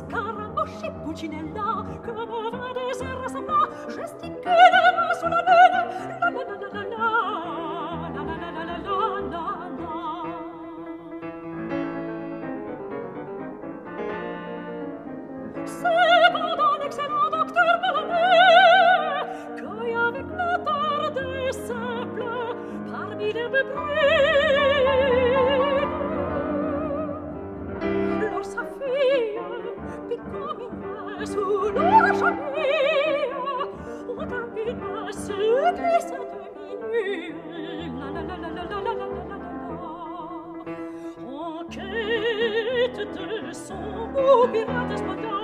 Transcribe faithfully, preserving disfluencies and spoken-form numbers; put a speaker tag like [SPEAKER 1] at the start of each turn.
[SPEAKER 1] Scaramouche et Pulcinella, comme un vin de serre rassembla, gesticulent sous la lune, la la la la la la, la la la la la la la la. Cependant l'excellent docteur Bernac cueille avec la terre des simples parmi les brunes. Lors sa fille, picominée sous leur cheville, on termine ce glisse de minutes. La la la la la la la la la la. En quête de son beau pirate espagnol,